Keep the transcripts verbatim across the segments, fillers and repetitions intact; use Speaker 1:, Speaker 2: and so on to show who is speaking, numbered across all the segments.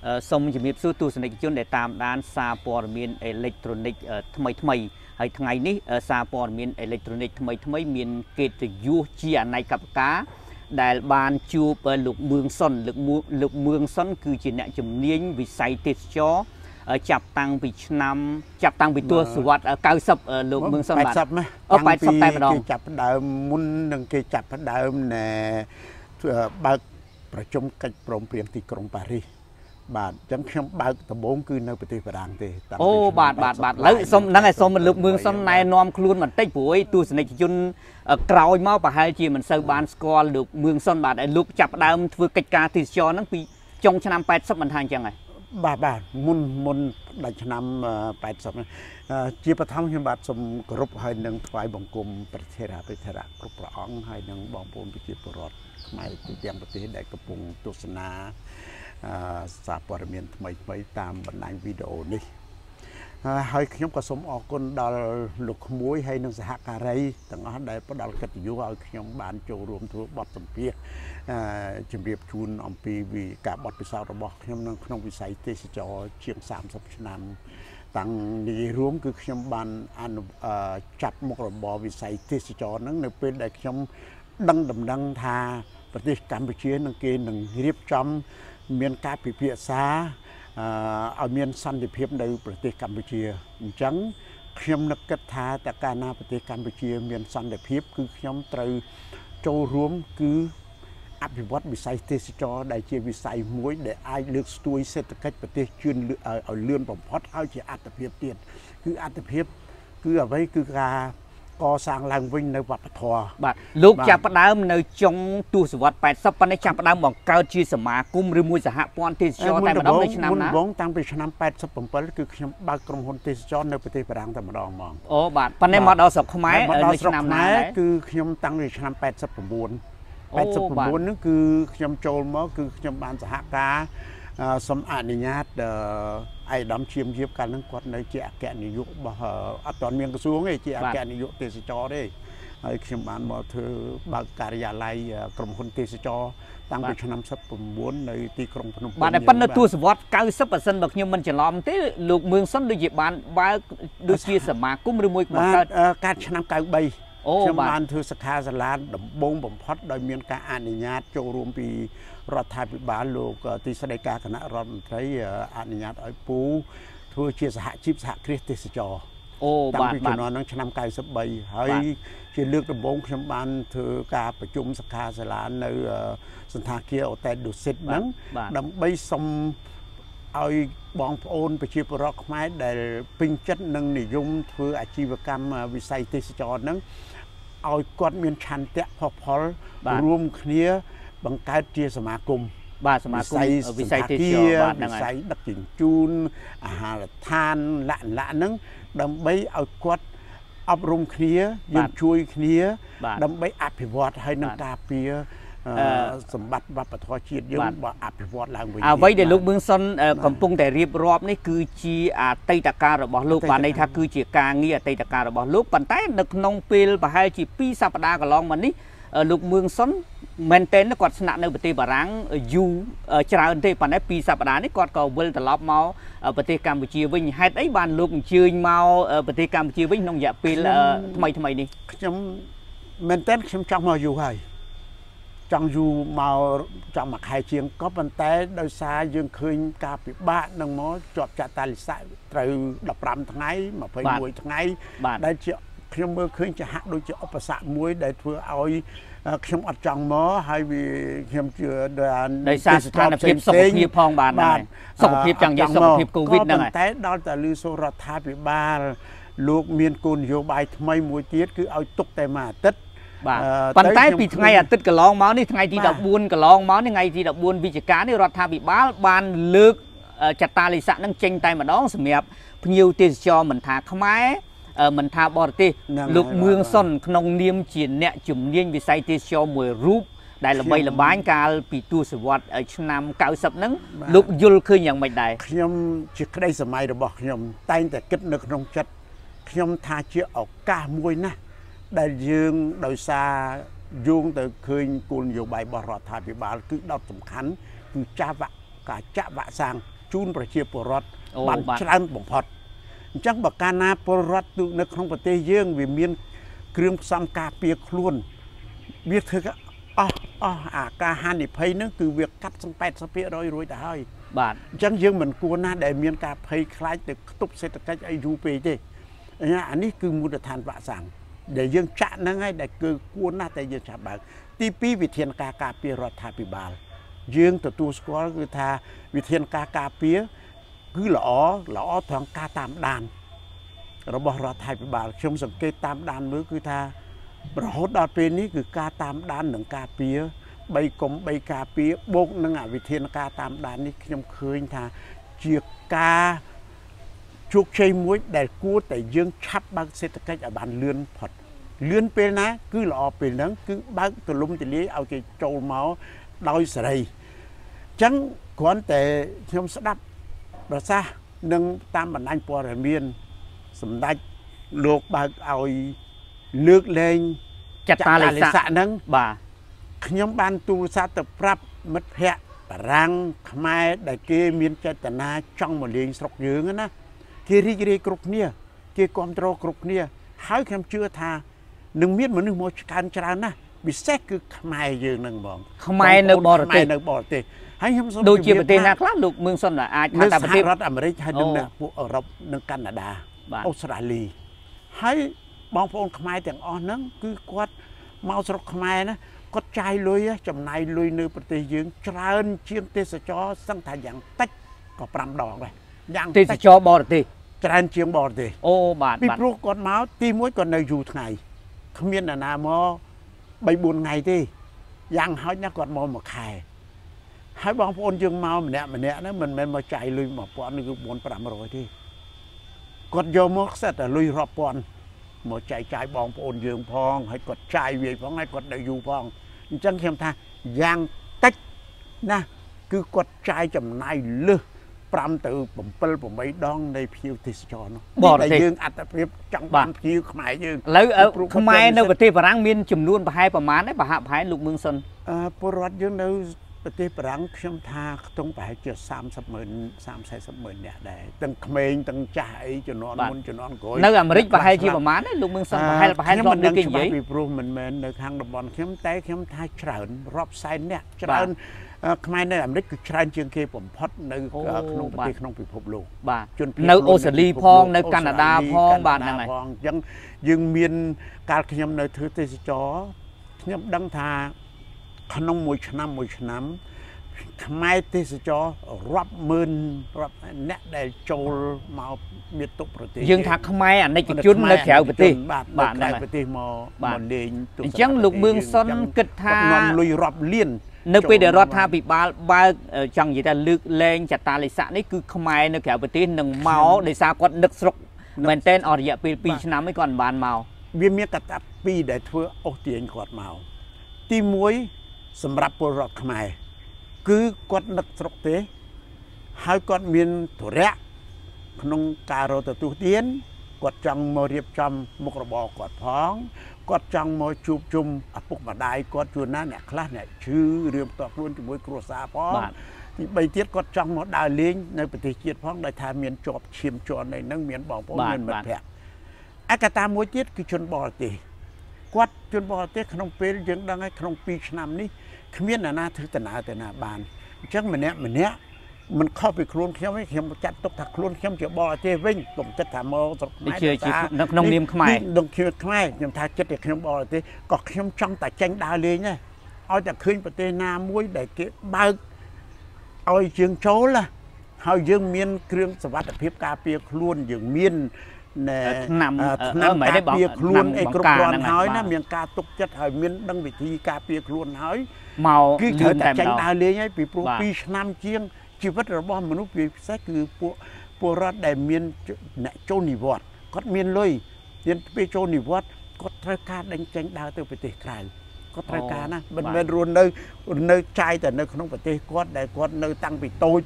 Speaker 1: សូមជំរាបសួរទស្សនិកជនដែលតាមដានសារព័ត៌មានអេឡិចត្រូនិកថ្មីថ្មីហើយថ្ងៃនេះសារព័ត៌មានអេឡិចត្រូនិកថ្មីថ្មីមានកិត្តិយសជាអនេកប្បការដែលបានជួបលោកមឿងសុនលោកលោកមឿងសុនគឺជាអ្នកជំនាញវិស័យទេសចរចាប់តាំងពីឆ្នាំចាប់តាំងពីទសវត្សរ៍កៅសិបលោកមឿងសុនបាទអូแปดสิบតែម្ដងគេចាប់ដើមមុននឹងគេចាប់ដើមណែបើកប្រជុំកិច្ចព្រមព្រៀងទីក្រុងប៉ារីសបាទអញ្ចឹងខ្ញុំបើកដំបូងគឺនៅប្រទេសបារាំងទេអូបាទបាទបាទឥឡូវសូមហ្នឹងហើយសូមលោកមឿងសុនណែនាំខ្លួនបន្តិចព្រោះទស្សនិកជនក្រោយមកប្រហែលជាមិនសូវបានស្គាល់លោកមឿងសុនបាទឲ្យលោកចាប់ដើមធ្វើកិច្ចការទេសចរហ្នឹងពីចុងឆ្នាំแปดสิบមិនថាអញ្ចឹងហើយបាទបាទមុនមុនដល់ឆ្នាំแปดสิบជាបឋមខ្ញុំបាទសូមគោរពហើយនឹងថ្វាយបង្គំព្រះថេរាភិធរៈគ្រប់ព្រះអង្គហើយនឹងបងប្អូនប្រជាពលរដ្ឋខ្មែរទូទាំងប្រទេសដែលកំពុងទស្សនាសារព័ត៌មានថ្មីថ្មីតាមបណ្ដាញវីដេអូនេះហើយខ្ញុំក៏សូមអរគុណដល់លោកក្មួយហើយនិងសហការីទាំងអស់ដែលផ្ដល់កិត្តិយសឲ្យខ្ញុំបានចូលរួមធ្វើបទសម្ភាសន៍ជម្រាបជូនអំពីការបទពិសោធន៍របស់ខ្ញុំនៅក្នុងវិស័យទេសចរជាងសាមសិបឆ្នាំតាំងនិយាយរួមគឺខ្ញុំបានអនុចាប់មុខរបរវិស័យទេសចរហ្នឹងនៅពេលដែលខ្ញុំដឹងដំណឹងថាប្រទេសកម្ពុជានឹងគេនឹងរៀបចំមានការពិភាក្សាឲ្យមានសន្តិភាពនៅប្រទេសកម្ពុជាអញ្ចឹងខ្ញុំនឹកគិតថាតើកាលណាប្រទេសកម្ពុជាមានសន្តិភាពគឺខ្ញុំត្រូវចូលរួមគឺអភិវឌ្ឍវិស័យទេសចរដែលជាវិស័យមួយដែលអាចលើកស្ទួយសេដ្ឋកិច្ចប្រទេសជឿនឲ្យលឿនបំផុតហើយជាអត្ថប្រយោជន៍ទៀតគឺអត្ថប្រយោជន៍គឺអ្វីគឺការកសាងឡើងវិញនៅវប្បធម៌បាទលោកចាប់ផ្ដើមនៅចុងទសវត្សរ៍แปดสิบប៉ុន្តែចាប់ផ្ដើមបង្កើតជាសមាគមឬមួយសហព័ន្ធទេសចរតែម្ដងនៅឆ្នាំណាមុនតាំងពីឆ្នាំแปดสิบเจ็ดគឺខ្ញុំបើកក្រុមហ៊ុនទេសចរនៅប្រទេសបារាំងតែម្ដងហ្មងអូបាទប៉ុន្តែមកដល់ស្រុកខ្មែរនៅឆ្នាំណាគឺខ្ញុំតាំងពីឆ្នាំแปดสิบเก้า แปดสิบเก้าហ្នឹងគឺខ្ញុំចូលមកគឺខ្ញុំបានសហការសូមអនុញ្ញាតឯកឧត្តមឈៀមជាបកាលហ្នឹងគាត់នៅជាអគ្គនាយករបស់អត់ទាន់មានក្រសួងទេជាអគ្គនាយកទេសចរទេហើយខ្ញុំបានមកធ្វើបើកការិយាល័យក្រុមហ៊ុនទេសចរតាំងពីឆ្នាំសិប九នៅទីក្រុងភ្នំពេញបាទតែប៉ុន្តែទសវត្សរ៍เก้าสิบបើសិនបើខ្ញុំមិនច្រឡំទេលោកមឿងសុនដូចជាបានបើកដូចជាសមាគមឬមួយបង្កើតការឆ្នាំเก้าสิบสามខ្ញុំបានធ្វើសិក្ខាសាលាដំបូងបំផុតដោយមានការអនុញ្ញាតចូលរួមពីរដ្ឋាភិបាលលោកទីស្តីការគណៈរដ្ឋមន្ត្រីអនុញ្ញាតឲ្យពូធ្វើជាសហជីពសហគ្រាសទេសចរអូបាទតាំងពីជំនាន់ហ្នឹងឆ្នាំเก้าสิบสามហើយជាលើកដំបូងខ្ញុំបានធ្វើការប្រជុំសិក្ខាសាលានៅសន្តាគារអូតែលឌូសិតហ្នឹងដើម្បីសុំឲ្យបងប្អូនប្រជាពលរដ្ឋខ្មែរដែលពេញចិត្តនឹងនិយមធ្វើអាជីវកម្មវិស័យទេសចរហ្នឹងឲ្យគាត់មានឆន្ទៈផុសផុលរួមគ្នាបង្កើតជាសមាគមបាទសមាគមវិស័យទេសចរបាទហ្នឹងហើយវិស័យដឹកជញ្ជូនអាហារដ្ឋានលក្ខណៈហ្នឹងដើម្បីឲ្យគាត់អប់រំគ្នាយើងជួយគ្នាដើម្បីអភិវឌ្ឍហើយនឹងការពារសម្បត្តិវប្បធម៌ជាតិយើងបើអភិវឌ្ឍឡើងវិញអ្វីដែលលោកមឿងសុនកំពុងតែរៀបរាប់នេះគឺជាអតីតកាលរបស់លោកបានន័យថាគឺជាការងារអតីតកាលរបស់លោកប៉ុន្តែនៅក្នុងពេលប្រហែលជាពីរសប្តាហ៍កន្លងមកនេះលោកមឿងសុនមែនទែនគាត់ស្នាក់នៅប្រទេសបារាំងយូរច្រើនទេប៉ុន្តែពីរសប្តាហ៍នេះគាត់ក៏វិលត្រឡប់មកប្រទេសកម្ពុជាវិញហេតុអីបានលោកអញ្ជើញមកប្រទេសកម្ពុជាវិញក្នុងរយៈពេលថ្មីថ្មីនេះខ្ញុំមែនទែនខ្ញុំចង់មកយូរហើយចង់យូរមកចង់មកខែជាងក៏ប៉ុន្តែដោយសារយើងឃើញការពិបាកនឹងមកជាប់ចាត់តាលិស័កត្រូវដប់ប្រាំថ្ងៃម្ភៃមួយថ្ងៃដែលជាខ្ញុំមើលឃើញជាហាក់ដូចជាឧបសគ្គមួយដែលធ្វើឲ្យខ្ញុំអត់ចង់មកហើយវាខ្ញុំជឿដោយសារស្ថានភាពសុខភាពផងបានដែរសុខភាពយ៉ាងយ៉ាងសុខភាពកូវីដហ្នឹងតែដល់តែលឺសូររដ្ឋាភិបាលលោកមានគោលនយោបាយថ្មីមួយទៀតគឺឲ្យទុកតែមួយអាទិត្យបាទប៉ុន្តែពីថ្ងៃអាទិត្យកន្លងមកនេះថ្ងៃទី14កន្លងមកនេះថ្ងៃទី14វិច្ឆិកានេះរដ្ឋាភិបាលបានលើកចតាលិស័កនឹងចេញតែម្ដងសម្រាប់ភ្ញៀវទេសចរមិនថាខ្មែរមិនថាបរទេសលោកមឿងសុនក្នុងនាមជាអ្នកជំនាញវិស័យទេសចរមួយរូបដែលល្បីល្បាញកាលពីទសវត្សរ៍ឆ្នាំเก้าสิบហ្នឹងលោកយល់ឃើញយ៉ាងម៉េចដែរខ្ញុំជាក្តីសម័យរបស់ខ្ញុំតែងតែគិតនៅក្នុងចិត្តខ្ញុំថាជាឱកាសមួយណាស់ដែលយើងដោយសារយោងទៅឃើញគោលនយោបាយរបស់រដ្ឋាភិបាលគឺដុតសំខាន់គឺចាក់វ៉ាការចាក់វ៉ាក់សាំង
Speaker 2: จูนประเชียปรดบันชันบ่งพอดจังบอกการนาปรดตุในของประเทศเยื่องวิมีนเครื่องซ้ำกาเปียคล้วนเวียเธอก็อ๋ออ๋ออาการฮันนี่เพย์นั่นคือเวียกัดสังแปดสเปียรอยรวยแต่ให้บาทจังยังเหมือนกลัวหน้าได้มีนการเพย์คล้ายแต่ตุบเศรษฐกิจไอยูเปย์เด้อันนี้คือมูลฐานประสังเดี๋ยวยังจะนั่งไงได้คือกลัวหน้าแต่ยังจับบางที่ปีวิเทียนกากาเปียรถาปิบาลยังตัวตัวสกอร์คือทาวิเทียนกากาเปียคือหล่อหล่อทางกาตามดานเราบอกรถาปิบาลชมสังเกตตามดานมือคือทาเราหดดอดเป็นนี้คือกาตามดานหนึ่งกาเปียใบกลมใบกาเปียบกนั่งอ่ะวิเทียนกาตามดานนี้ยมเคยทาเจียกาชุกใช้มวยแต่กู้แต่ยังชับบางเศรษฐกิจอบานเลื่อนพอดเลื่อนเป็นนะคือหล่อเป็นนั้นคือบางตัวลุมจะเลี้ยเอาใจโจเมาดอยใส่จังก่อนแต่ยมสดับเราซะนึ่งตามบรรดาปอร์เมียนสำได้โลกบางเอาเลือกเลงจัดตาลิสะนั้นบ่าขยมบานตูซาตปรับมัดแพะรังขมายได้เกมีนเจตนาจ้องมาเลี้ยงสกยืงนะเกริเกริกรุกเนี่ยเกกอมโตรกรุกเนี่ยหายคำเชื่อทาหนึ่งเมียนเหมือนหนึ่งโมชการจรานะบิเซกคือขมายยืงหนึ่งบอกขมายในบอร์เตในบอร์เตให้ยมสมดูจีประเทศนักล่าลูกเมืองส้นละอาจจะต่างประเทศรัฐอเมริกาหนึ่งเนี่ยพวกเอรบหนึ่งแคนาดาออสเตรเลียให้บางพงขมายแต่งอ่อนนั้นคือกวดเมาสรกขมายนะก็ใจลุยจำนายลุยในประเทศยืงจราเชียงเตสจอสังทานอย่างตัดก็ปรำดอกเลยอย่างเตสจอบอร์เตจราเชียงบอร์เตโอ้บาทปีปลูกก่อนเมาตีมวยก่อนในอยู่ไงขมิ้นนามอใบบุญไงที่ยังเขาเนี่ยก่อนมอมาขายให้บางพงยืงเมาเหมือนเนี้ยเหมือนเนี้ยนะมันมันมาใจลุยมาปอนนี่คือบนปรำรอยที่กดโยมกเสร็จแต่ลุยรอบปอนหมดใจใจบองโอนยืงพองให้กดใจเวียพองให้กดได้อยู่พองจังเข้มท่ายางตัดนะคือกดใจจำนายเลือปรำตือผมเปิลผมไม่ดองในพิวติสจอนบอกได้ยืงอัตเปรียบจังบันพิวขมายยืงแล้วทำไมในประเทศฝรั่งมีจุ่มล้วนไปให้ประมาณได้ประหารให้ลูกเมืองซนปรวัติยืงในประเทศฝรั่งเข้มท่าต้องไปเจอสามสิบหมื่นสามสิบหมื่นเนี่ยได้ตั้งเขมรตั้งใจจะนอนมุนจะนอนโกยในอเมริกาไปให้ที่ประมาณนั้นลูกเมืองซนไปให้ไปให้รอบนึงกี่ยี่ปีปรุงเหมือนเหมือนในทางระบอนเข้มแต่เข้มท่าเฉลิมรอบไซน์เนี่ยเฉลิมขมายในอเมริกาเฉลิมเชียงเคผมพอดในขนมประเทศขนมปีพบโลกจนในออสเตรเลียพองในแคนาดาพองบ้านนั่นไงยังยังมีการขยำในเทอร์เตสจอขยำดังทาขนมมวยชนะมวยชนะขมายเทสจอรับมืนรับเนะได้โจลมาเมียตุประเทศยังถักขมายอ่ะในจุดในแถวประเทศบ้านในประเทศมอมอเดนจังลูกเมืองซ้อนกึศทานอนลุยรับเลี้ยนนึกไปเดี๋ยวรถทาปีบาบาจังอย่างแต่ลึกแรงจัดตาลิสะนี่คือขมายในแถวประเทศหนึ่งเมาในซากอดนึกสกเหมือนเต้นออริยะปีปีชนะไม่ก่อนบานเมาเวียนเมียกระตับปีได้ทั่วโอเตียนขวดเมาตีมวยสำหรับปรดขมายคือกดนักสกเตะให้กดมีนถั่วแระขนมการโรตตุเตียนกดจังมาเรียบจำมุกระบอกดพ้องกดจังมาจูบจุ่มอปุกมาได้กดจูนนั่นเนี่ยคลาสเนี่ยชื่อเรื่องต่อรุ่นจมวยครัวซาพ้องที่ใบเทียดกดจังมาได้เลี้ยงในประเทศเจียดพ้องได้ทาเมียนจอบชิมจอนในนั่งเมียนบอกพ้องเงินมันแพงอากาตามวยเทียดคือชนบอลตีกดชนบอลเตะขนมเปรี้ยยังดังไงขนมปีชนามนี้ขมิ้นน่ะน่าถือแต่หนาแต่หนาบานจังมันเนี้ยมันเนี้ยมันเข้าไปคลุนเข้มไม่เข้มจัดตกถักคลุนเข้มเจียวบอเจวิ่งตมจัดถามเอาตกไม้ตาน้องนิ่มขมายน้องเขียวขมายยังทาจัดเด็กเข้มบอเจก็เข้มจังแต่จังดาวเลยเนี่ยเอาจากขึ้นประเทศนามวยได้เก็บบ้าเอาเชียงโจล่ะเอายังเมียนเครื่องสวัสดิ์เพียบกาเปียคลุนยังเมียนเนี่ยนำนำกาเปียคลุนไอ้กรุบกรอนหอยนะเมียนกาตกจัดหอยเมียนดังวิธีกาเปียคลุนหอยเมาคือเธอแต่จังดาวเลยไงปีปลูกปีน้ำเชียงชีวิตระบอบมนุษย์ปีแท้คือพวกพวกรัฐได้เมียนเนี่ยโจนิวอดก็เมียนเลยเมียนไปโจนิวอดก็ทรการดังจังดาวตัวประเทศไทยก็ทรการนะมันเป็นรุนเนยเนยใจแต่เนยขนมประเทศก็ได้ก็เนยตั้งไปโตม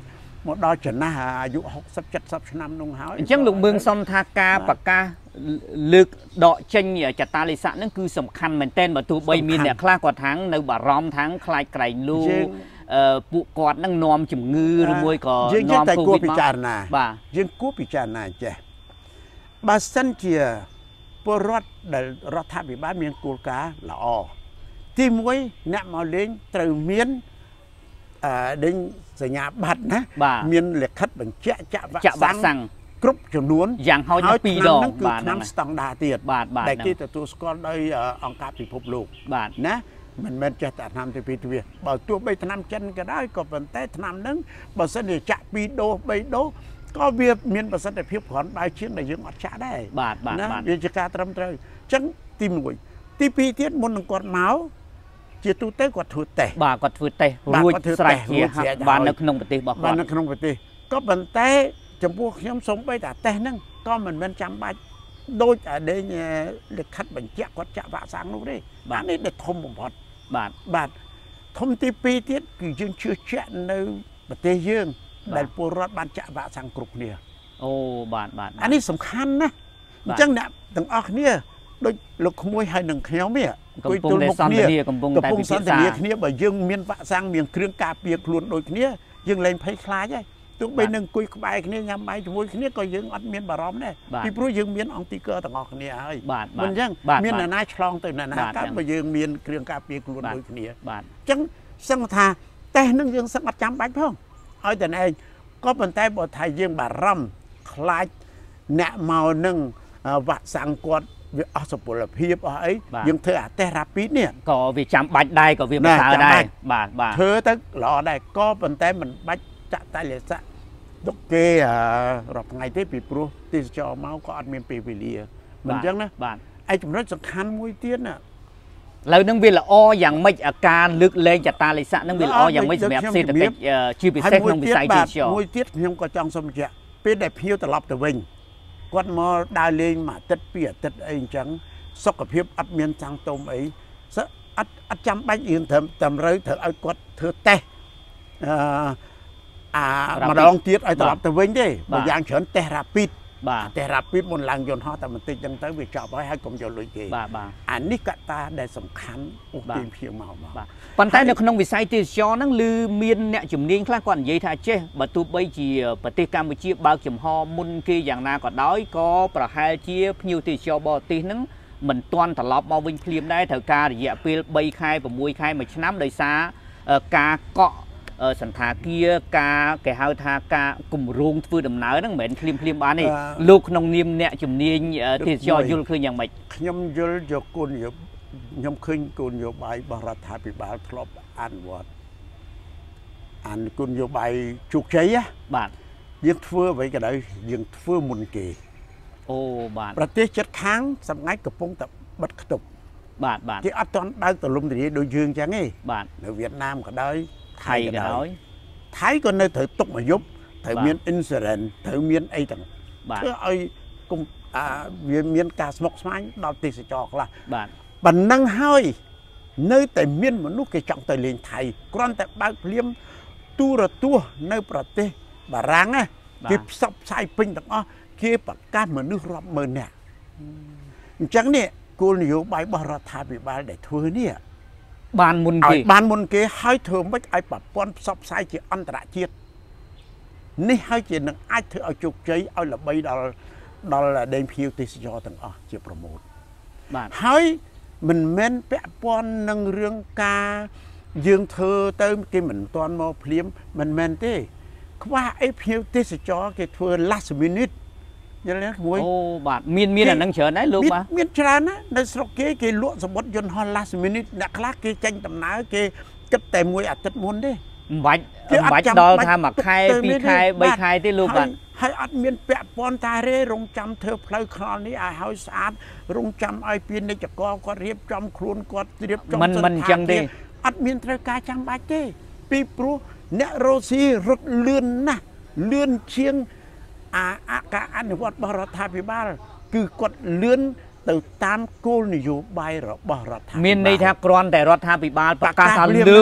Speaker 2: មកដល់ចំណាស់អាយុหกสิบ เจ็ดสิบឆ្នាំនោះហើយ
Speaker 1: អញ្ចឹងលោកមឿងសំថាការប្រកាសលើកដកចេញចតាលិស័កហ្នឹងគឺសំខាន់មែនទែនបើទោះបីមានអ្នកខ្លះគាត់ថាំងនៅបារម្ភថាំងខ្លាចក្រែងលូពួកគាត់នឹងនាំជំងឺឬមួយក៏នាំកូវីដមក
Speaker 2: បាទយើងគួរពិចារណាចេះបើសិនជាពលរដ្ឋដែលរដ្ឋាភិបាលមានគោលការណ៍ល្អទីមួយអ្នកមកលេងត្រូវមានអឺដេញសញ្ញាបត្រណាមានលិខិតបញ្ជាក់ចាក់វ៉ាក់សាំងគ្រប់ចំនួន
Speaker 1: យ៉ាងហោចពីរដង
Speaker 2: បាទឆ្នាំស្តង់ដារទៀតដែលគេទទួលស្គាល់ដោយអង្គការពិភពលោក
Speaker 1: បាទ
Speaker 2: ណាមិនមែនចេះតែឆ្នាំទីពីរទ្វាបើទោះបីឆ្នាំចិនក៏ដោយក៏ប៉ុន្តែឆ្នាំហ្នឹងបើសិនជាចាក់ពីរដូសបីដូសក៏វាមានប្រសិទ្ធភាពគ្រាន់បើជាងដែលយើងអត់ចាក់ដែរ
Speaker 1: បាទបាទបាទ
Speaker 2: វាជាការត្រឹមត្រូវអញ្ចឹងទីមួយទីពីរទៀតមុននឹងគាត់មកជាទូទៅគាត់ធ្វើតេស្ត
Speaker 1: បាទគាត់ធ្វើតេស្តរួចស្រេចជាបាននៅក្នុងប្រទេសរបស់គាត់
Speaker 2: បាននៅក្នុងប្រទេសក៏ប៉ុន្តែចំពោះខ្ញុំសូម្បីតែតេស្តហ្នឹងក៏មិនមែនចាំបាច់ដូចអាដេញលិខិតបញ្ជាក់គាត់ចាក់វ៉ាក់សាំងនោះទេបាទនេះដែលធំបំផុត
Speaker 1: បាទ
Speaker 2: បាទធំទីពីរទៀតគឺយើងជឿជាក់នៅប្រទេសយើងដែលពលរដ្ឋបានចាក់វ៉ាក់សាំងគ្រប់គ្នា
Speaker 1: អូបាទបាទ
Speaker 2: អានេះសំខាន់ណាស់អញ្ចឹងអ្នកទាំងអស់គ្នាដូចលោកក្មួយហើយនឹងខ្ញុំនេះ
Speaker 1: គួយទល់មុខគ្នាកំពុងតែពិភាក្សា
Speaker 2: គ្នាបើយើងមានវ៉ាក់សាំងមានគ្រឿងការពារខ្លួនដូចគ្នាយើងលែងភ័យខ្លាចហើយទោះបីនឹងអង្គុយក្បែរគ្នាញ៉ាំបាយជាមួយគ្នាក៏យើងអត់មានបារម្ភដែរពីព្រោះយើងមានអង្គទីកទាំងអស់គ្នាហើយមិនអញ្ចឹងមានអ្នកណាឆ្លងទៅអ្នកណាកើតបើយើងមានគ្រឿងការពារខ្លួនដូចគ្នា
Speaker 1: បាទ
Speaker 2: អញ្ចឹងសឹងថាតេស្តនឹងយើងសឹងអត់ចាំបាច់ផងឲ្យតែឯងក៏ប៉ុន្តែបើថាយើងបារម្ភខ្លាចអ្នកមកនឹងវ៉ាក់សាំងគាត់វាអស់សុពលភាពអស់អីយើងធ្វើអាតេស្តរ៉ាពីតនេះ
Speaker 1: ក៏វាចាំបាច់ដែរក៏វាប្រសើរដែរបាទបាទ
Speaker 2: ធ្វើទៅល្អដែរក៏ប៉ុន្តែមិនបាច់ចាក់តាលិស័កទុកគេរាល់ថ្ងៃទេពីព្រោះទេសចរមកក៏អត់មានពេលវេលាមិនអញ្ចឹងណា
Speaker 1: បាទ
Speaker 2: ឯចំណុចសំខាន់មួយទៀតណា
Speaker 1: ឥឡូវនឹងវាល្អយ៉ាងម៉េចការលើកលែងចតាលិស័កនឹងវាល្អយ៉ាងម៉េចសម្រាប់សេដ្ឋកិច្ចជាពិសេសក្នុងវិស័យទេសចរ
Speaker 2: មួយទៀតខ្ញុំក៏ចង់សូមបញ្ជាក់ពេលដែលភ្ញៀវត្រឡប់ទៅវិញគាត់មកដើរលេងមួយអាទិត្យពីរអាទិត្យអីអញ្ចឹងសុខភាពអត់មានចង់ទុំអីអត់អត់ចាំបាច់យើងត្រឹមតម្រូវត្រូវឲ្យគាត់ធ្វើតេស្តអឺអាម្ដងទៀតឲ្យត្រឡប់ទៅវិញទេបើយ៉ាងច្រើនតេស្តរ៉ាពីត
Speaker 1: បាទ
Speaker 2: តេស្តរ៉ាពីតមុនឡើងយន្តហោះតែបន្តិចចឹងទៅវាចប់ហើយហើយកុំយកលុយគេ
Speaker 1: បាទបាទ
Speaker 2: អានេះកត្តាដែលសំខាន់អូទាញភ្ញៀវមក
Speaker 1: បាទប៉ុន្តែនៅក្នុងវិស័យទេសចរហ្នឹងគឺមានអ្នកជំនាញខ្លះគាត់និយាយថាចេះបើទោះបីជាប្រទេសកម្ពុជាបើកចំហមុនគេយ៉ាងណាក៏ដោយក៏ប្រហែលជាភ្ញៀវទេសចរបរទេសហ្នឹងមិនទាន់ត្រឡប់មកវិញភ្លាមដែរត្រូវការរយៈពេលបីខែ៦ខែមួយឆ្នាំដោយសារការកក់សន្តាគារការគេហៅថាការគម្រោងធ្វើដំណើរហ្នឹងមិនមែនភ្លាមភ្លាមបានទេលោកក្នុងនាមអ្នកជំនាញទេសចរយល់ឃើញយ៉ាងម៉េច
Speaker 2: ខ្ញុំយល់យកគោលនយោបាយខ្ញុំឃើញគោលនយោបាយរបស់រដ្ឋាភិបាលធ្លាប់អនុវត្តអានគោលនយោបាយជោគជ័យណា
Speaker 1: បាទ
Speaker 2: យើងធ្វើអ្វីក៏ដោយយើងធ្វើមុនគេ
Speaker 1: អូបាទ
Speaker 2: ប្រទេសជិតខាងសម្ងាត់កំពុងតែបិទខ្ទប់
Speaker 1: បាទបាទ
Speaker 2: គេអត់ទាន់បើកទលំទលាយដូចយើងចឹងទេ
Speaker 1: បាទ
Speaker 2: នៅវៀតណាមក៏ដោយ
Speaker 1: ថៃក៏ដោយ
Speaker 2: ថៃក៏នៅត្រូវទុកមួយយប់ត្រូវមាន insurance ត្រូវមានអីទាំងធ្វើឲ្យគុំអាវាមានការស្មុគស្មាញដល់ទេសចរខ្លះ
Speaker 1: បាទ
Speaker 2: ប៉ុណ្ណឹងហើយនៅតែមានមនុស្សគេចង់ទៅលេងថៃគ្រាន់តែបើកភ្លាមទូរទស្សន៍នៅប្រទេសបារាំងណាគេផ្សព្វផ្សាយពេញទាំងអស់គេប្រកាសមនុស្សរាប់ម៉ឺននាក់អញ្ចឹងនេះគោលនយោបាយរបស់រដ្ឋាភិបាលដែលធ្វើនេះ
Speaker 1: បានមុនគេ
Speaker 2: បានមុនគេហើយធ្វើមិនឲ្យប្រព័ន្ធផ្សព្វផ្សាយជាអន្តរជាតិនេះហើយជានឹងអាចធ្វើឲ្យជោគជ័យឲ្យល្បីដល់ដល់ដេញភ្ញៀវទេសចរទាំងអស់ជាប្រមូល
Speaker 1: បាទ
Speaker 2: ហើយមិនមែនពាក់ព័ន្ធនឹងរឿងការយើងធ្វើទៅគេមិនទាន់មកភ្លាមមិនមែនទេខ្វះអីភ្ញៀវទេសចរគេធ្វើ last minute យល់ទេក្មួយ
Speaker 1: អូបាទមានមានអានឹងច្រើនដែរលោកបាទ
Speaker 2: មានច្រើនណាស់នៅស្រុកគេគេលក់សមុទ្រយន្តហោះ last minute អ្នកខ្លះគេចេញដំណើរគេគិតតែមួយអាទិត្យមុនទេ
Speaker 1: មិនបាច់មិនបាច់ដល់ថាមួយខែពីរខែបីខែទេលោកបាទ
Speaker 2: ហើយអត់មានពាក់ព័ន្ធតែរេរងចាំធ្វើផ្លូវថ្នល់នេះឲ្យហើយស្អាតរងចាំឲ្យពាណិជ្ជករគាត់រៀបចំខ្លួនគាត់រៀបចំ
Speaker 1: មិនមិនអញ្ចឹងទេ
Speaker 2: អត់មានត្រូវការចាំបាច់ទេពីព្រោះអ្នករស់ស៊ីរត់លឿនណាស់លឿនជាងអាការអនុវត្តរបស់រដ្ឋាភិបាលគឺគាត់លឿនទៅតាមគោលនយោបាយរបស់រដ្ឋាភិបាល
Speaker 1: មានន័យថាគ្រាន់តែរដ្ឋាភិបាលប្រកាសថាលើក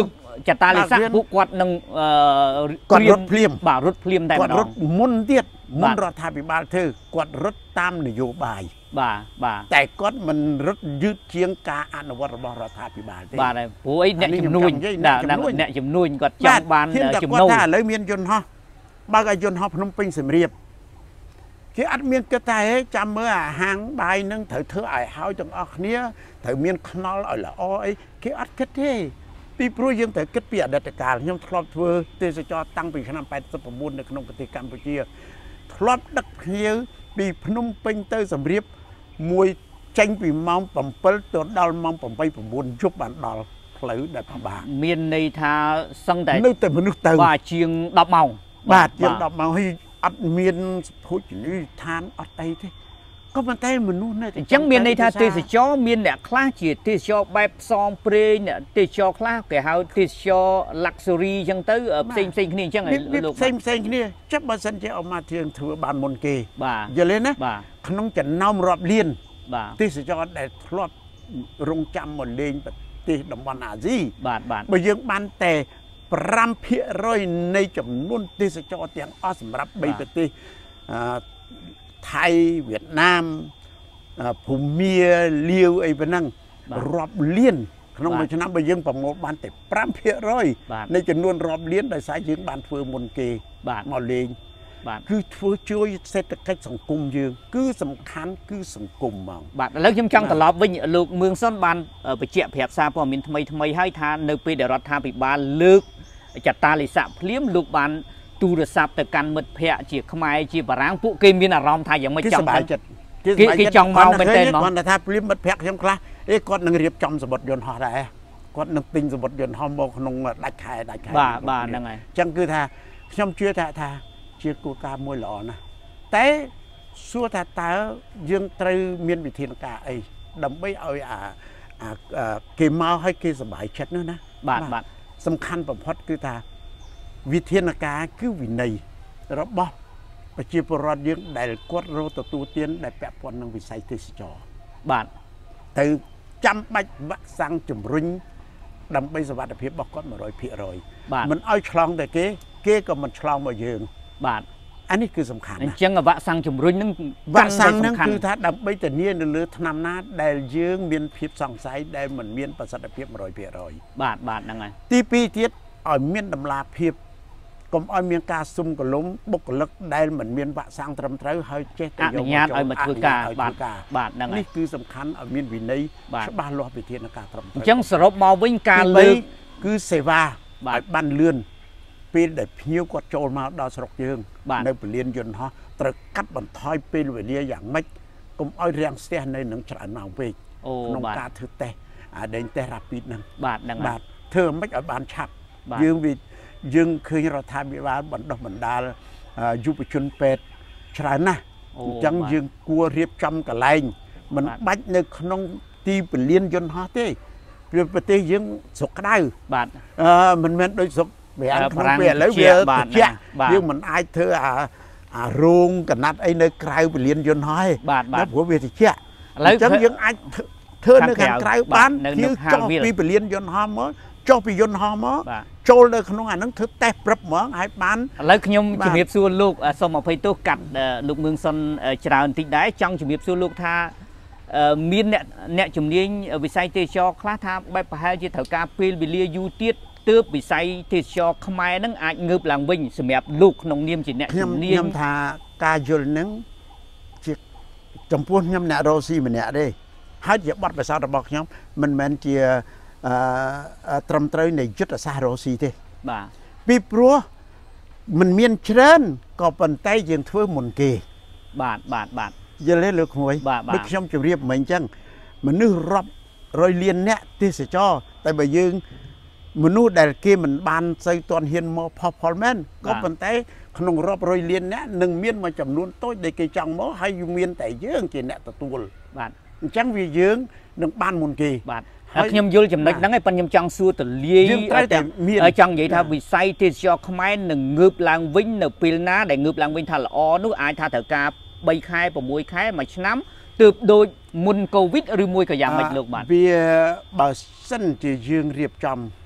Speaker 1: จัตตาลิสักผู้กวดหนึ่ง
Speaker 2: กวดรถเพลียม
Speaker 1: บ่ารถเพลียมได้
Speaker 2: กวดรถมุนเดียดมุนรัฐบาลเธอกวดรถตามนโยบาย
Speaker 1: บ่าบ่า
Speaker 2: แต่ก็มันรถยืดเชียงกาอนุวัตรบรัฐบาล
Speaker 1: บ่าเลยโอ้ยเนี่ยจำนวนเนี่ยจำนวนก็จังบาน
Speaker 2: จำนวนถ้าเลยเมียนยนต์ฮะบางยนต์ฮะพนมเปญเสมเรียบคืออัดเมียนกระต่ายจำเมื่อหางใบนึงเถอะเธอไอ้เฮาจังออกเนี้ยเถอะเมียนขนอลอ่อยละอ้อยคืออัดกระเทยปีปรุยังเถอะกระเปียดัตการยังทลอดเวอร์เตสจอตั้งปีขนาดแปดสิบประมูลในขนมกติกรรมปุจีทลอดดักเพียวปีพนมเปญเตอร์สมเรียบมวยจังปีมองปั่มเปิลตัวดอลมองปั่มไปประมูลยุบบันดอลเพลือดัตบา
Speaker 1: เมียนในทาสังแต่
Speaker 2: นึกแต่มนุษย์เติม
Speaker 1: ว่าเชียงดับเมา
Speaker 2: บาดเชียงดับเมาให้อัดเมียนพูดอย่างนี้ทานอัดไตที่ก็มันไตมนุษย์เนี่ย
Speaker 1: จังเมียนในทาเตสิจอเมียนเนี่ยคลาจีเตสิจอแบบซองเปรย์เนี่ยเตสิจอคลาแก่เฮาเตสิจอลักซ์รี่จังตื้อเซ็งเซ็งนี่จังไง
Speaker 2: ลูกเซ็งเซ็งนี่จับบาสันจะเอามาเทียงถือบานมนเก
Speaker 1: บ่า
Speaker 2: อย่าเลยนะขนมจะน้อมรอบเลียน
Speaker 1: บ่า
Speaker 2: เตสิจอได้ทลอดรงจำหมดเลยเตดมวันอาซี
Speaker 1: บาดบาด
Speaker 2: ไปยังบ้านแต่ปรำเพียร้อยในจำนวนเตสิจอเตียงอ้อสำหรับใบปฏิไทยเวียดนามภูมิเมียเลียวไอ้ปนั่งรอบเลี้ยนขนมชนะไปยังประมวลบ้านแต่ปรำเพียร้อยในจำนวนรอบเลี้ยนโดยสายยังบ้านเฟืองมนเกมอเลงคือช่วยช่วยเศรษฐกิจสังคมยืงคือสำคัญคือสังคมมอง
Speaker 1: บาดแล้วยังจังตลอดวิ่งลูกเมืองซ้อนบานไปเจี๊ยบแผบซาพอมินทำไมทำไมให้ทานในปีเดรัฐทาปิบาลลึกจัดตาลิสะเพลี้ยมลูกบานตูรศัพท์แต่การมืดเพะเจียขมายเจียบร้างผู้เกมีอารมณ์ไทยยังไม่จำเป็นกี่จังเมาเป็นเต้นมั้ง
Speaker 2: ก่อนแต่ถ้าเพลี้ยมมืดเพะยังคลาเอ้ก้อนหนึ่งเรียบจำสมบัติยนต์ห่อได้ก้อนหนึ่งติงสมบัติยนต์ห่อโมกนงดัดไข่ดัดไข่
Speaker 1: บ้าบ้ายังไง
Speaker 2: จังคือท่าชมเชื่อท่าท่าเชื่อกูกามวยหล่อนะแต่สัวท่าตายังตรึเมียนวิธีนกาไอ้ดำไม่เอาอ่าอ่าเกมเมาให้เกสบายเช็ดเนื้อนะ
Speaker 1: บาดบาด
Speaker 2: สำคัญประพดคือท่าวิธีนกาคือวินัยระบบปฏิปรอดยังได้กดโรตตูเตียนได้แปะปนนังวิสัยเทศจอบ
Speaker 1: าด
Speaker 2: แต่จำไปวัดสังจุ่มริงดำไปสวัสดิเพียบบอกก้อนมาร้อยเพียร้อยมันเอาฉลองแต่เก๋เก๋ก็มันฉลองมาเยิง
Speaker 1: บาด
Speaker 2: อันนี้คือสำคัญ
Speaker 1: จังกับวัดสังจุ่มริงนั่ง
Speaker 2: วัดสังนั่งคือถ้าดำไปแต่เนี้ยหรือทำนาได้เยิงเมียนเพียบสองไซด์ได้เหมือนเมียนประสัตเพียบมาร้อยเพียร้อย
Speaker 1: บาดบาดนั่งไง
Speaker 2: ตีปีเทียดอ่อยเมียนดำลาเพียบกรมอ้อยเมียนกาซุ่มกับล้มบกลึกได้เหมือนเมียนบะสังตรำเท้าเฮ้ยเจ๊
Speaker 1: แต่ยงมาอ้อยมาถือกาบาดบาดนั่งไง
Speaker 2: นี่คือสำคัญเอาเมียนวินัยชบ้านรอไปเทียนกาตรำ
Speaker 1: จังสรุปมาวิ่งการเลย
Speaker 2: คือเสวาบ้านเลื่อนปีเด็ดพิ้วก็โจรมาดาวสระยืงในเปลี่ยนยนต์ฮะตระกัดบันทอยเป็นเวลีอย่างไม่กรมอ้อยเรียงเสียในหนังฉลาดนาวเวกนงกาเธอแต่เดินแต่รับปีนั่ง
Speaker 1: บาดนั่ง
Speaker 2: บาดเธอไม่เอาบานฉับยืงวิยืงเคยเราทำวิวาบันดอกบันดายุบชนเป็ดฉลาดนะจังยืงกลัวเรียบจำกับแรงมันบัดในขนมตีเปลี่ยนยนต์ฮะเต้เปลี่ยนไปเต้ยืงสกได้
Speaker 1: บาด
Speaker 2: มันเหมือนโดยสกแบบขนมเปลี่ยนแล้วเวียเชี่ยยืงมันไอเธออ่ารุงกันนัดไอในไกลเปลี่ยนยนต์ฮะแล้วผัวเวียเชี่ยจังยืงไอเธอในการไกลบ้านที่จ้องปีเปลี่ยนยนต์ฮะมั้งเจ้าไปยนต์ฮอมอโจเลยขนมอันนั้นเธอแต่ปรับเหมืองหายบ้าน
Speaker 1: แล้วขยมจุดเมียบส่วนลูกสมอภัยตัวกัดลูกเมืองซนจราอันติได้จังจุดเมียบส่วนลูกท่ามีเนี่ยเนี่ยจุดนี้วิสัยเตชอคลาท่าใบประหารจีเถากาเปลวิเลียยูเตียดเติบวิสัยเตชอขมายนั่งอาจเงือบหลังวิ่งสมัยลูกขนมเนียมจีเนี่ย
Speaker 2: จุดนี้ยำท่ากาโยนนั่งจีจำพวกยำเนี่ยโรซี่มันเนี่ยได้ให้เยอะบัดไปสาวระบอกยำมันเหมือนจีตรมตรในจุดสารสีเทปีปลัวมันเมียนเชิญก็เป็นไตยังทั่วมุนเก
Speaker 1: บาดบาดบาด
Speaker 2: จะเล่นเลือกหวยไม่ชมจะเรียบเหมือนจังมันนึกรับรอยเลียนเนี่ยที่เสจอแต่ใบยืงมนุษย์แต่เกมันบานใส่ตอนเฮียนมอพอพอลแมนก็เป็นไตขนมรอบรอยเลียนเนี่ยหนึ่งเมียนมาจำนวนโต๊ะในกีจังมอให้ยูเมียนแต่ยืงกินเนี่ยตะตัว
Speaker 1: บาด
Speaker 2: จังวียืงหนึ่งบ้านมุนเก
Speaker 1: บาดขยมยุลจำนักนั่งไอ้ปัญญาจังสู้แต่เลี้ยแต่จังใหญ่ท่าวิสัยที่จะขมายหนึ่งเงือบลางวิ่งหนึ่งปีน่าได้เงือบลางวิ่งท่าละอ้อนู้อายท่าเถากาใบคายปมวยคายมาช้ำตืบโดยมุนโควิดหรือมวยก็ยังไม่เลิกบาด
Speaker 2: เบียบาสันจะยืงเรียบจำส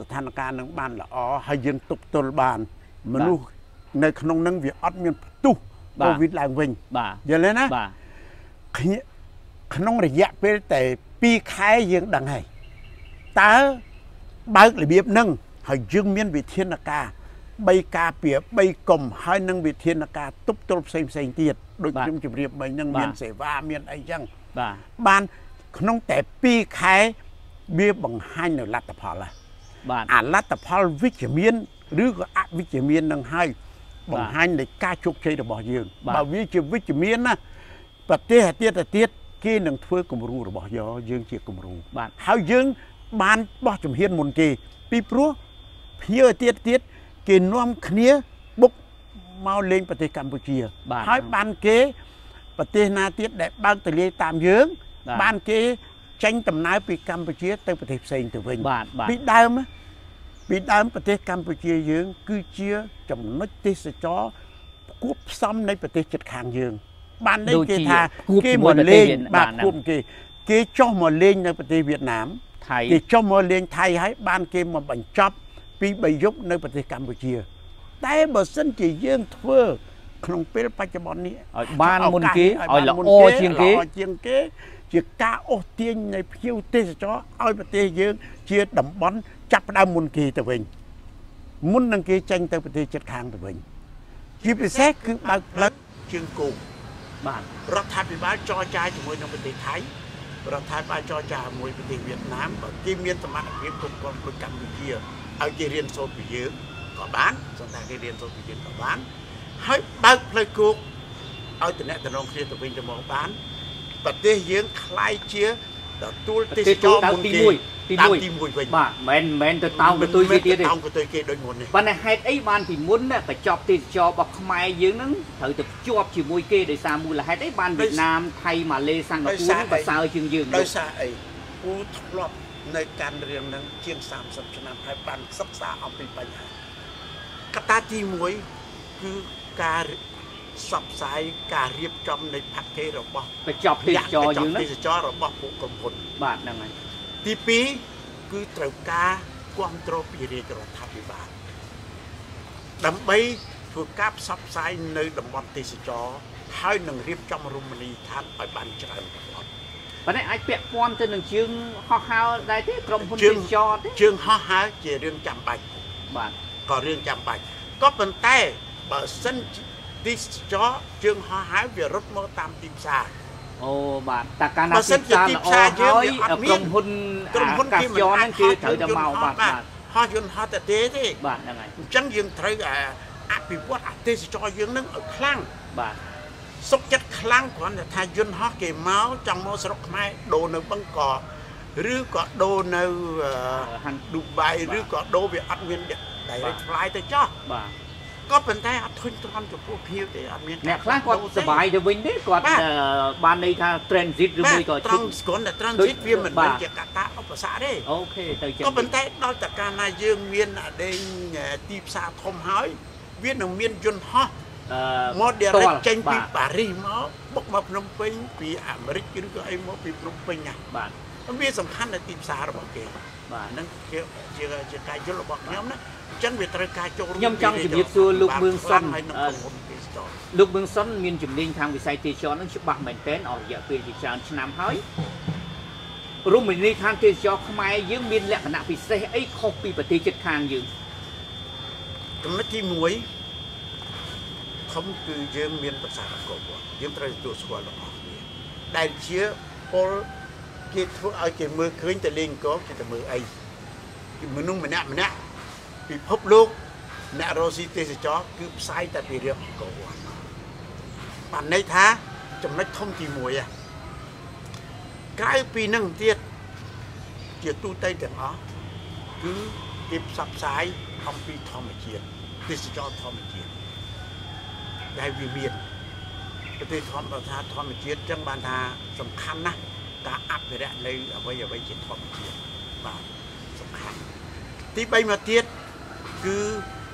Speaker 2: ถานการณ์នឹងបានល្អហើយយើងទប់ទល់បានមនុស្សនៅក្នុងនឹងវាអត់មានផ្ទុះកូវីដឡើងវិញ
Speaker 1: បាទ
Speaker 2: យល់ទេណា
Speaker 1: បាទ
Speaker 2: ក្នុងរយៈពេលតែពីរខែយើងដឹងហើយតើបើករបៀបហ្នឹងហើយយើងមានវិធានការបីការពារបីកុំហើយនឹងវិធានការទប់ទល់ផ្សេងផ្សេងទៀតដូចខ្ញុំជម្រាបមិញហ្នឹងមានសេវាមានអីចឹង
Speaker 1: បាទ
Speaker 2: បានក្នុងតែពីរខែវាបង្ហាញនៅលទ្ធផលហើយ
Speaker 1: បាទ
Speaker 2: អាលទ្ធផលវិជ្ជមានឬក៏អវិជ្ជមាននឹងហើយបង្ហាញនៃការជោគជ័យរបស់យើងបើវាជាវិជ្ជមានណាប្រទេសទៀតទៅទៀតគេនឹងធ្វើគំរូរបស់យើងជាគំរូ
Speaker 1: បាទ
Speaker 2: ហើយយើងបានបោះជំហានមុនគេពីព្រោះភ្ញៀវទៀតទៀតគេនាំគ្នាបុកមកលេងប្រទេសកម្ពុជាហើយបានគេប្រទេសណាទៀតដែលបើកទលាយតាមយើងបានគេចេញដំណើរពីកម្ពុជាទៅប្រទេសផ្សេងទៅវិញពីដើមពីដើមប្រទេសកម្ពុជាយើងគឺជាចំណុចទេសចរគួបផ្សំនៃប្រទេសជិតខាងយើងបាននេះគេថាគេមកលេងបាទគួបគេគេចុះមកលេងនៅប្រទេសវៀតណាម
Speaker 1: ថៃ
Speaker 2: គេចុះមកលេងថៃហើយបានគេមកបញ្ចប់ពីបីយប់នៅប្រទេសកម្ពុជាតែបើសិនជាយើងធ្វើក្នុងពេលបច្ចុប្បន្ននេះ
Speaker 1: ឲ្យបានមុនគេឲ្យល្អជាងគេ
Speaker 2: ល្អជាងគេជាការអូសទាញនៃភ្ញៀវទេសចរឲ្យប្រទេសយើងជាតំបន់ចាប់ផ្ដើមមុនគេទៅវិញមុននឹងគេចេញទៅប្រទេសជិតខាងទៅវិញជាពិសេសគឺបើកផ្លូវជើងគោក
Speaker 1: បាទ
Speaker 2: រដ្ឋាភិបាលចរចាជាមួយនឹងប្រទេសថៃរដ្ឋាភិបាលចរចាជាមួយប្រទេសវៀតណាមបើគេមានសមត្ថភាពគ្រប់គ្រងដូចកម្ពុជាឲ្យគេរៀនសូត្រពីយើងក៏បានសូមថាគេរៀនសូត្រពីយើងក៏បានហើយបើកផ្លូវគោកឲ្យតំណែងតំណងគ្នាទៅវិញទៅមកបានប្រទេសយើងខ្លាយជាទទួលទេសចរមុនគេ
Speaker 1: ទីមួយទីមួយវិញបាទមិនមែនទៅតោងទៅទុយគេទៀតទេ
Speaker 2: តោងទៅទុយគេដូចមុននេះ
Speaker 1: ប៉ុន្តែហេតុអីបានពីមុនណាកញ្ចប់ទេសចររបស់ខ្មែរយើងហ្នឹងត្រូវទៅភ្ជាប់ជាមួយគេដោយសារមូលហេតុអីបានវៀតណាមថៃម៉ាឡេសិង្ហបុរីបសើជាងយើង
Speaker 2: ដោយសារអីគូធ្លាប់នៅការរៀនហ្នឹងជាងសាមសិបឆ្នាំហើយបានសិក្សាអំពីបញ្ហាកត្តាទីមួយគឺការផ្សព្វផ្សាយការរៀបចំនៃផាកេរបស់
Speaker 1: កញ្ចប់ទេសចរយើងហ្នឹង
Speaker 2: ទេសចររបស់ពួកក្រុមហ៊ុន
Speaker 1: បាទហ្នឹងហើយ
Speaker 2: ទីពីរគឺត្រូវការគ្រប់គ្រងពីរាជរដ្ឋាភិបាលដើម្បីធ្វើការផ្សព្វផ្សាយនៅតំបន់ទេសចរហើយនឹងរៀបចំរមណីយដ្ឋានឲ្យបានច្រើនបំផុត
Speaker 1: ប៉ុន្តែអាចពាក់ព័ន្ធទៅនឹងជើងហោះហើរដែរទេក្រុមហ៊ុនទេសចរទេ
Speaker 2: ជើងហោះហើរជារឿងចាំបាច់
Speaker 1: បាទ
Speaker 2: ក៏រឿងចាំបាច់ក៏ប៉ុន្តែបើសិនទេសចរជើងហោះហើរវារត់មកតាមទីផ្សារ
Speaker 1: អូបាទតែកាលណាទីផ្សារល្អហើយក្រុមហ៊ុន
Speaker 2: ក្រុមហ៊ុន
Speaker 1: គេមិនហ្នឹងគឺត្រូវតែមកបាទបាទ
Speaker 2: ហោះយន្តហោះតែទេទេ
Speaker 1: បាទហ្នឹងហើយ
Speaker 2: អញ្ចឹងយើងត្រូវអភិវឌ្ឍអាទេសចរយើងនឹងឲ្យខ្លាំង
Speaker 1: បាទ
Speaker 2: សុខចិត្តខ្លាំងគ្រាន់តែថាយន្តហោះគេមកចង់មកស្រុកខ្មែរដូរនៅបឹងកឬក៏ដូរនៅឌូបៃឬក៏ដូរវាអត់មាន direct flight ទៅចោះ
Speaker 1: បាទ
Speaker 2: ក៏ប៉ុន្តែអត់ធុញទ្រាន់ចំពោះភៀវទេអត់មាន
Speaker 1: អ្នកខ្លះគាត់សប្បាយទៅវិញទេគាត់បានន័យថា transit ឬមួយក៏
Speaker 2: ត្រង់ស្គាល់តែ transit វាមិនមែនជាកត្តាឧបសគ្គទេ
Speaker 1: អូខេទៅចឹង
Speaker 2: ក៏ប៉ុន្តែដល់តែកាលណាយើងមានអដេញទីផ្សារធំហើយវានឹងមានយន្តហោះមក direct ចេញពីប៉ារីសមកបុកមកភ្នំពេញពីអាមេរិកឬក៏អីមកពីភ្នំពេញណា
Speaker 1: បាទ
Speaker 2: វាសំខាន់នៅទីផ្សាររបស់គេ
Speaker 1: បាទ
Speaker 2: ហ្នឹងជាជាការយល់របស់ខ្ញុំណាអញ្ចឹងវាត្រូវការចូលរួម
Speaker 1: ខ្ញុំចង់ជម្រាបសួរលោកមឿងសុនលោកមឿងសុនមានជំនាញខាងវិស័យទេសចរនឹងច្បាស់មែនទែនអស់រយៈពេលជាច្រើនឆ្នាំហើយរមណីយដ្ឋានទេសចរខ្មែរយើងមានលក្ខណៈពិសេសអីខុសពីប្រទេសជិតខាងយើង
Speaker 2: ចំណុចទីមួយធំគឺយើងមានប្រសាទអង្គរវត្តយើងត្រូវទទួលស្គាល់របស់គ្នាដែលជាពលគេធ្វើឲ្យគេមើលឃើញតែលេងអង្គរគេទៅមើលអីមនុស្សម្នាក់ម្នាក់ពិភពលោកអ្នករស់ស៊ីទេសចរគឺផ្សាយតែពីរឿងអង្គរវត្តបានន័យថាចំណុចធំទីមួយក្រៅពីនឹងទៀតជាទូទៅទាំងអស់គឺគេផ្សព្វផ្សាយអំពីធម្មជាតិទេសចរធម្មជាតិដែលវាមានប្រទេសធម្មថាធម្មជាតិចឹងបានថាសំខាន់ណាស់ការអភិរក្សនៅអ្វីអ្វីជាធម្មជាតិបាទសំខាន់ទីបីមកទៀតគឺ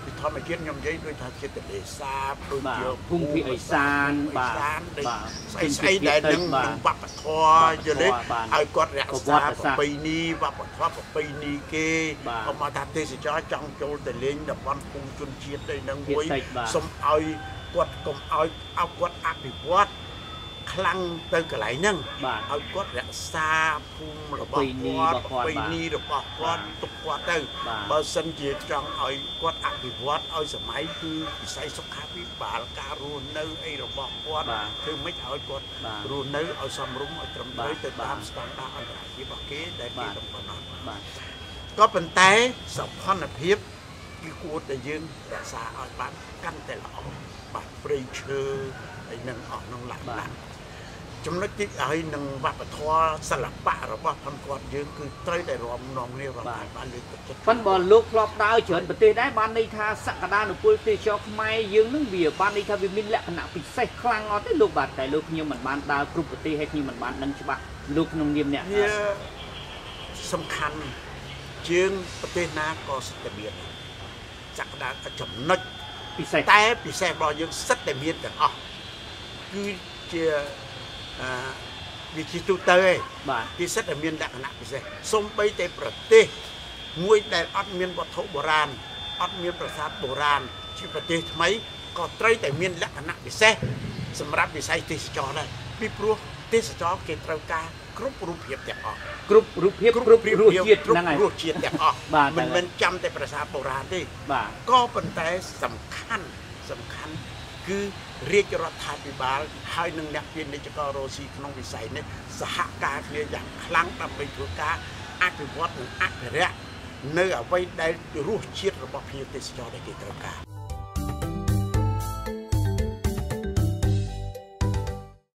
Speaker 2: ពីធម្មជាតិខ្ញុំនិយាយដូចថាចិត្តទលេសាបដូចជា
Speaker 1: ភូមិភាគឦសានបាទ
Speaker 2: ស្អីស្អីដែលនឹងវប្បធម៌យល់ទេឲ្យគាត់រក្សាប្រពៃណីវប្បធម៌ប្រពៃណីគេក៏មកថាទេសចរចង់ចូលទៅលេងតំបន់ភូមិជនជាតិđâyនឹងមួយសូមឲ្យគាត់កុំឲ្យឲ្យគាត់អភិវឌ្ឍខ្លាំងទៅកន្លែងហ្នឹងឲ្យគាត់រក្សាភូមិរបស់គាត់ប្រពៃណីរបស់គាត់ទុកគាត់ទៅបើសិនជាចង់ឲ្យគាត់អភិវឌ្ឍឲ្យសម័យគឺវិស័យសុខាភិបាលការរស់នៅអីរបស់គាត់ធ្វើម៉េចឲ្យគាត់រស់នៅឲ្យសមរម្យឲ្យត្រឹមត្រូវទៅតាមស្តង់ដារអន្តរជាតិរបស់គេដែលគេកំណត់បាទក៏ប៉ុន្តែសោភ័ណភាពគឺគួរតែយើងរក្សាឲ្យបានកាន់តែល្អបាទព្រៃឈើហើយនឹងអស់ក្នុងលក្ខណៈចំណុចទីឲ្យនឹងវប្បធម៌សិល្បៈរបស់ផងគាត់យើងគឺត្រូវតែរួមនាំគ្នារំខានបានលើកទឹកចិត្តប៉ុន្តែបើលោកធ្លាប់ដើរច្រើនប្រទេសដែរបានន័យថាសក្តានុពលទេសចរខ្មែរយើងនឹងវាបានន័យថាវាមានលក្ខណៈពិសេសខ្លាំងអត់ទេលោកបាទតែលោកខ្ញុំមិនបានដើរគ្រប់ប្រទេសហើយខ្ញុំមិនបានដឹងច្បាស់លោកក្នុងនាមអ្នកវាសំខាន់ជាងប្រទេសណាក៏សិទ្ធិមានសក្តាចំណុចពិសេសតែពិសេសរបស់យើងសិទ្ធិមានទាំងអស់គឺជាវាជាទូទៅឯងបាទពិសេសតែមានលក្ខណៈពិសេសសូម្បីតែប្រទេសមួយដែលអត់មានវត្ថុបុរាណអត់មានប្រាសាទបុរាណជាប្រទេសថ្មីក៏ត្រូវតែមានលក្ខណៈពិសេសសម្រាប់វិស័យទេសចរដែរពីព្រោះទេសចរគេត្រូវការគ្រប់រូបភាពទាំងអស់គ្រប់រូបភាពគ្រប់រសជាតិហ្នឹងហើយរសជាតិទាំងអស់មិនមែនចាំតែប្រាសាទបុរាណទេបាទក៏ប៉ុន្តែសំខាន់សំខាន់គឺរាជរដ្ឋាភិបាលហើយនឹងអ្នកពាណិជ្ជកររស់ស៊ីក្នុងវិស័យនេះសហការគ្នាយ៉ាងខ្លាំងដើម្បីធ្វើការអភិវឌ្ឍនិងអភិរក្សនៅអ្វីដែលរសជាតិរបស់ភ្ញៀវទេសចរដែលគេត្រូវការ